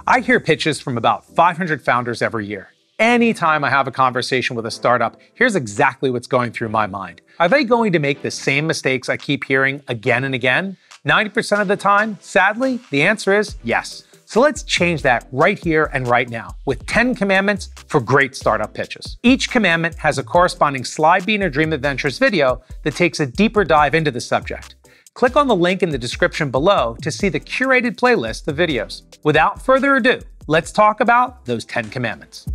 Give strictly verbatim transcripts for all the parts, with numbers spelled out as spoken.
I hear pitches from about five hundred founders every year. Anytime I have a conversation with a startup, here's exactly what's going through my mind. Are they going to make the same mistakes I keep hearing again and again? ninety percent of the time, sadly, the answer is yes. So let's change that right here and right now with ten commandments for great startup pitches. Each commandment has a corresponding Slidebean or Dream Adventures video that takes a deeper dive into the subject. Click on the link in the description below to see the curated playlist of videos. Without further ado, let's talk about those ten commandments.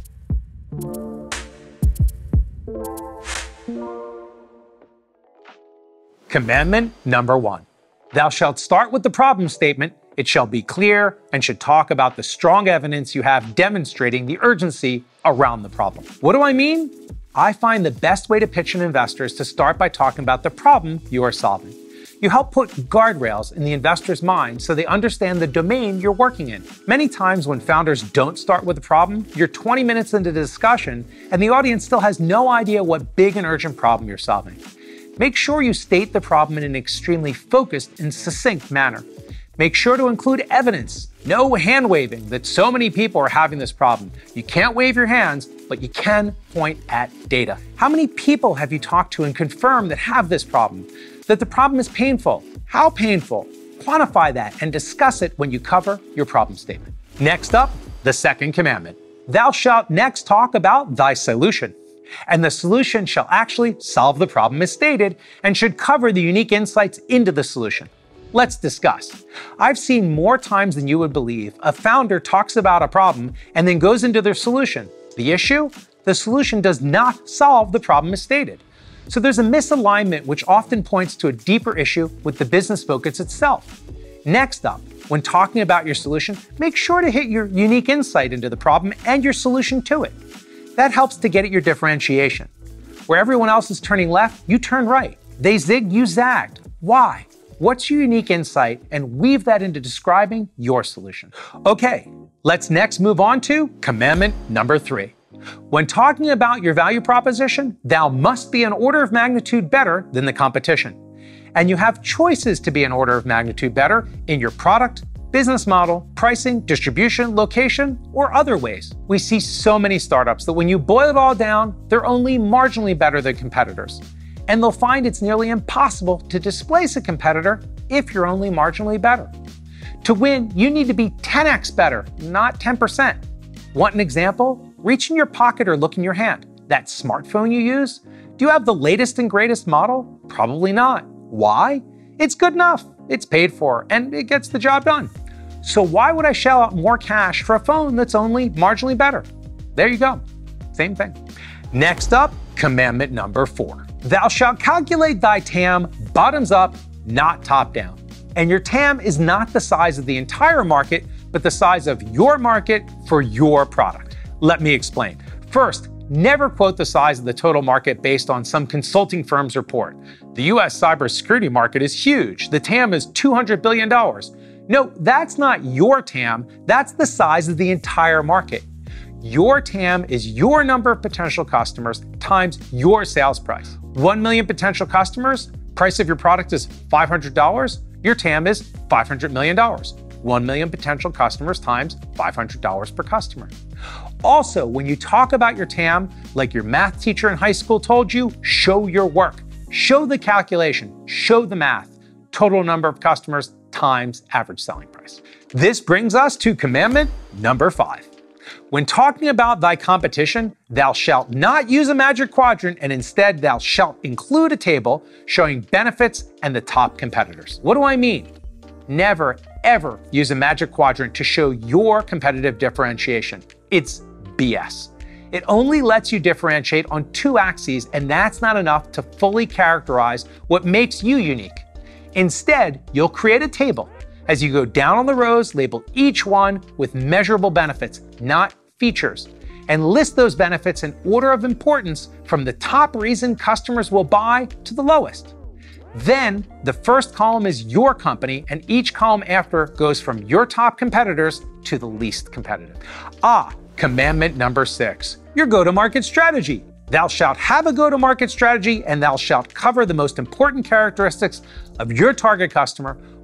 Commandment number one. Thou shalt start with the problem statement. It shall be clear and should talk about the strong evidence you have demonstrating the urgency around the problem. What do I mean? I find the best way to pitch an investor is to start by talking about the problem you are solving. You help put guardrails in the investor's mind so they understand the domain you're working in. Many times when founders don't start with a problem, you're twenty minutes into the discussion and the audience still has no idea what big and urgent problem you're solving. Make sure you state the problem in an extremely focused and succinct manner. Make sure to include evidence. No hand-waving that so many people are having this problem. You can't wave your hands, but you can point at data. How many people have you talked to and confirmed that have this problem? That the problem is painful? How painful? Quantify that and discuss it when you cover your problem statement. Next up, the second commandment. Thou shalt next talk about thy solution. And the solution shall actually solve the problem as stated and should cover the unique insights into the solution. Let's discuss. I've seen more times than you would believe a founder talks about a problem and then goes into their solution. The issue? The solution does not solve the problem as stated. So there's a misalignment which often points to a deeper issue with the business focus itself. Next up, when talking about your solution, make sure to hit your unique insight into the problem and your solution to it. That helps to get at your differentiation. Where everyone else is turning left, you turn right. They zigged, you zagged. Why? What's your unique insight? And weave that into describing your solution. Okay, let's next move on to commandment number three. When talking about your value proposition, thou must be an order of magnitude better than the competition. And you have choices to be an order of magnitude better in your product, business model, pricing, distribution, location, or other ways. We see so many startups that when you boil it all down, they're only marginally better than competitors. And they'll find it's nearly impossible to displace a competitor if you're only marginally better. To win, you need to be ten x better, not ten percent. Want an example? Reach in your pocket or look in your hand. That smartphone you use? Do you have the latest and greatest model? Probably not. Why? It's good enough. It's paid for, and it gets the job done. So why would I shell out more cash for a phone that's only marginally better? There you go. Same thing. Next up, commandment number four. Thou shalt calculate thy T A M bottoms up, not top down. And your T A M is not the size of the entire market, but the size of your market for your product. Let me explain. First, never quote the size of the total market based on some consulting firm's report. The U S cybersecurity market is huge. The T A M is two hundred billion dollars. No, that's not your T A M. That's the size of the entire market. Your T A M is your number of potential customers times your sales price. one million potential customers, price of your product is five hundred dollars, your T A M is five hundred million dollars. one million potential customers times five hundred dollars per customer. Also, when you talk about your T A M, like your math teacher in high school told you, show your work. Show the calculation, show the math. Total number of customers times average selling price. This brings us to commandment number five. When talking about thy competition, thou shalt not use a magic quadrant, and instead thou shalt include a table showing benefits and the top competitors. What do I mean? Never, ever use a magic quadrant to show your competitive differentiation. It's B S. It only lets you differentiate on two axes, and that's not enough to fully characterize what makes you unique. Instead, you'll create a table. As you go down on the rows, label each one with measurable benefits, not features, and list those benefits in order of importance from the top reason customers will buy to the lowest. Then, the first column is your company, and each column after goes from your top competitors to the least competitive. Ah, commandment number six, your go-to-market strategy. Thou shalt have a go-to-market strategy, and thou shalt cover the most important characteristics of your target customer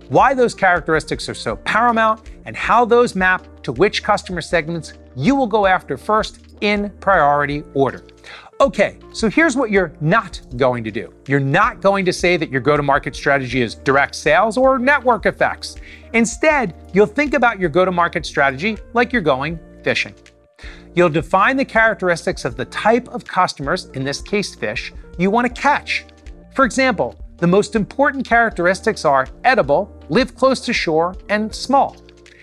why those characteristics are so paramount, and how those map to which customer segments you will go after first in priority order. Okay, so here's what you're not going to do. You're not going to say that your go-to-market strategy is direct sales or network effects. Instead, you'll think about your go-to-market strategy like you're going fishing. You'll define the characteristics of the type of customers, in this case fish, you want to catch. For example, the most important characteristics are edible, live close to shore, and small.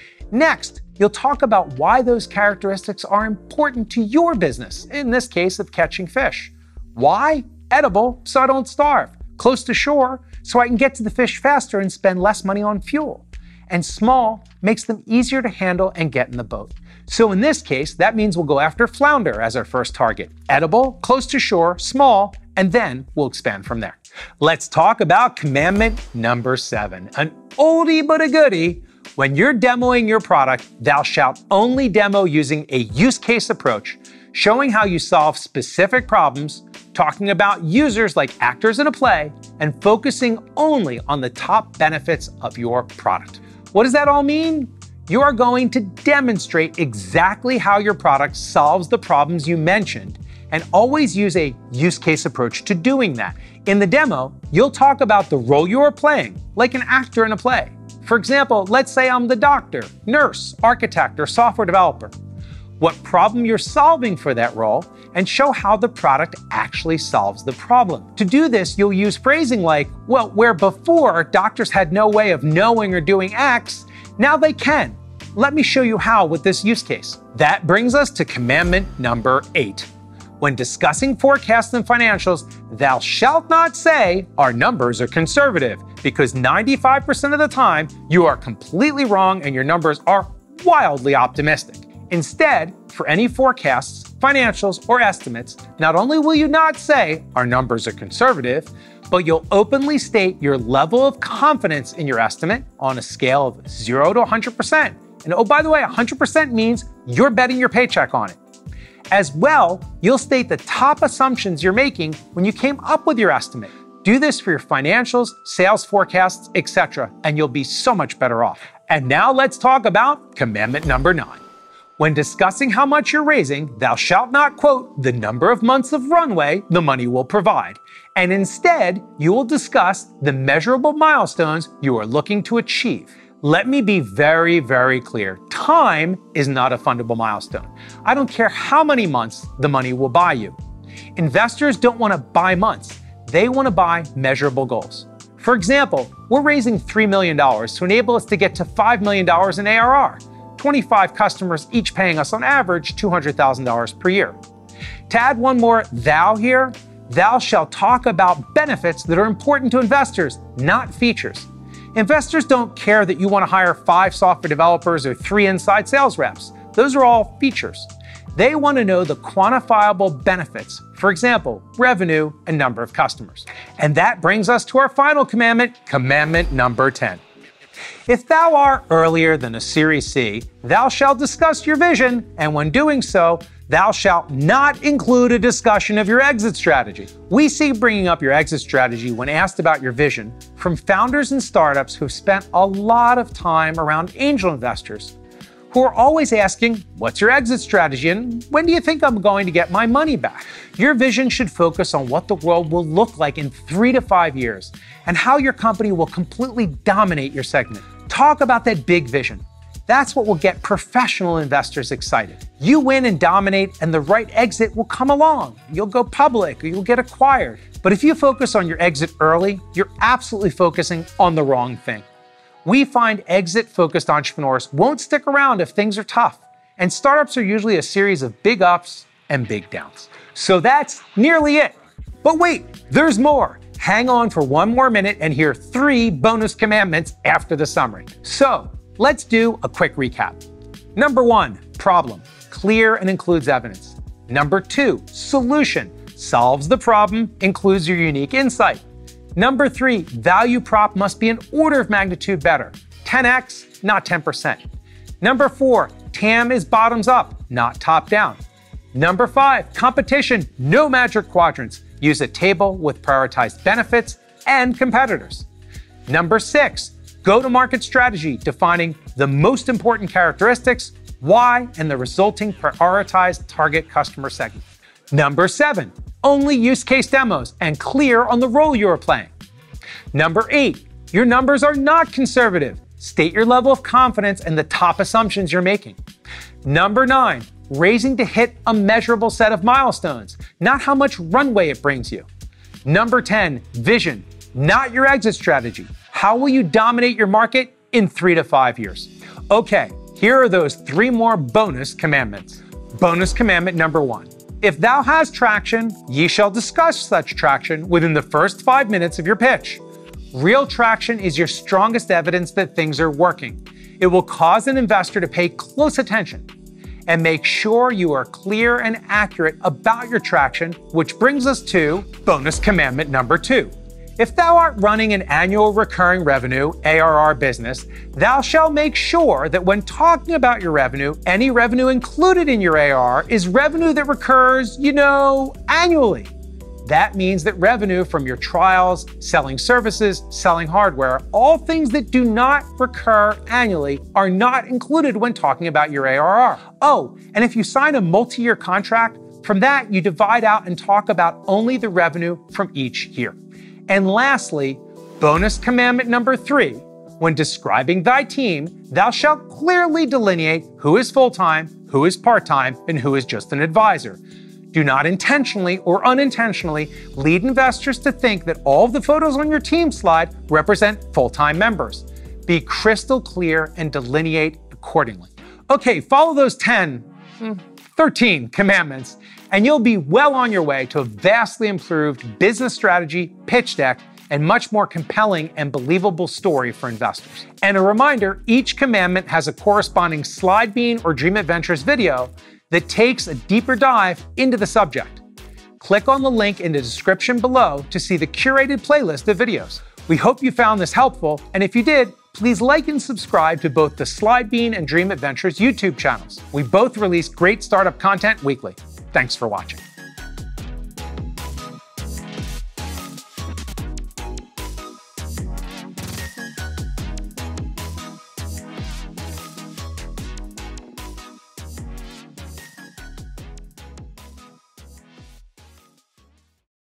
Next, you'll talk about why those characteristics are important to your business, in this case of catching fish. Why? Edible, so I don't starve. Close to shore, so I can get to the fish faster and spend less money on fuel. And small makes them easier to handle and get in the boat. So in this case, that means we'll go after flounder as our first target. Edible, close to shore, small, and then we'll expand from there. Let's talk about commandment number seven, an oldie but a goodie. When you're demoing your product, thou shalt only demo using a use case approach, showing how you solve specific problems, talking about users like actors in a play, and focusing only on the top benefits of your product. What does that all mean? You are going to demonstrate exactly how your product solves the problems you mentioned, and always use a use case approach to doing that. In the demo, you'll talk about the role you are playing, like an actor in a play. For example, let's say I'm the doctor, nurse, architect, or software developer. What problem you're solving for that role, and show how the product actually solves the problem. To do this, you'll use phrasing like, well, where before doctors had no way of knowing or doing X, now they can. Let me show you how with this use case. That brings us to commandment number eight. When discussing forecasts and financials, thou shalt not say our numbers are conservative, because ninety-five percent of the time you are completely wrong and your numbers are wildly optimistic. Instead, for any forecasts, financials, or estimates, not only will you not say our numbers are conservative, but you'll openly state your level of confidence in your estimate on a scale of zero to one hundred percent. And oh, by the way, one hundred percent means you're betting your paycheck on it. As well, you'll state the top assumptions you're making when you came up with your estimate. Do this for your financials, sales forecasts, et cetera, and you'll be so much better off. And now let's talk about commandment number nine. When discussing how much you're raising, thou shalt not quote the number of months of runway the money will provide, and instead, you will discuss the measurable milestones you are looking to achieve. Let me be very, very clear. Time is not a fundable milestone. I don't care how many months the money will buy you. Investors don't want to buy months. They want to buy measurable goals. For example, we're raising three million dollars to enable us to get to five million dollars in A R R, twenty-five customers each paying us on average two hundred thousand dollars per year. To add one more thou here, thou shalt talk about benefits that are important to investors, not features. Investors don't care that you want to hire five software developers or three inside sales reps. Those are all features. They want to know the quantifiable benefits, for example, revenue and number of customers. And that brings us to our final commandment, commandment number ten. If thou art earlier than a Series C, thou shalt discuss your vision, and when doing so, thou shalt not include a discussion of your exit strategy. We see bringing up your exit strategy when asked about your vision from founders and startups who've spent a lot of time around angel investors, who are always asking, what's your exit strategy and when do you think I'm going to get my money back? Your vision should focus on what the world will look like in three to five years and how your company will completely dominate your segment. Talk about that big vision. That's what will get professional investors excited. You win and dominate, and the right exit will come along. You'll go public or you'll get acquired. But if you focus on your exit early, you're absolutely focusing on the wrong thing. We find exit-focused entrepreneurs won't stick around if things are tough, and startups are usually a series of big ups and big downs. So that's nearly it. But wait, there's more. Hang on for one more minute and hear three bonus commandments after the summary. So let's do a quick recap. Number one, problem, clear and includes evidence. Number two, solution, solves the problem, includes your unique insight. Number three, value prop must be an order of magnitude better, ten X, not ten percent. Number four, T A M is bottoms up, not top down. Number five, competition, no magic quadrants. Use a table with prioritized benefits and competitors. Number six, go-to-market strategy, defining the most important characteristics, why, and the resulting prioritized target customer segment. Number seven, only use case demos and clear on the role you are playing. Number eight, your numbers are not conservative. State your level of confidence and the top assumptions you're making. Number nine, raising to hit a measurable set of milestones, not how much runway it brings you. Number ten, vision, not your exit strategy. How will you dominate your market in three to five years? Okay, here are those three more bonus commandments. Bonus commandment number one. If thou hast traction, ye shall discuss such traction within the first five minutes of your pitch. Real traction is your strongest evidence that things are working. It will cause an investor to pay close attention. And make sure you are clear and accurate about your traction, which brings us to bonus commandment number two. If thou art running an annual recurring revenue, A R R business, thou shalt make sure that when talking about your revenue, any revenue included in your A R R is revenue that recurs, you know, annually. That means that revenue from your trials, selling services, selling hardware, all things that do not recur annually are not included when talking about your A R R. Oh, and if you sign a multi-year contract, from that you divide out and talk about only the revenue from each year. And lastly, bonus commandment number three, when describing thy team, thou shalt clearly delineate who is full-time, who is part-time, and who is just an advisor. Do not intentionally or unintentionally lead investors to think that all of the photos on your team slide represent full-time members. Be crystal clear and delineate accordingly. Okay, follow those ten, thirteen commandments, and you'll be well on your way to a vastly improved business strategy, pitch deck, and much more compelling and believable story for investors. And a reminder, each commandment has a corresponding SlideBean or Dream It Ventures video that takes a deeper dive into the subject. Click on the link in the description below to see the curated playlist of videos. We hope you found this helpful, and if you did, please like and subscribe to both the SlideBean and Dream It Ventures YouTube channels. We both release great startup content weekly. Thanks for watching.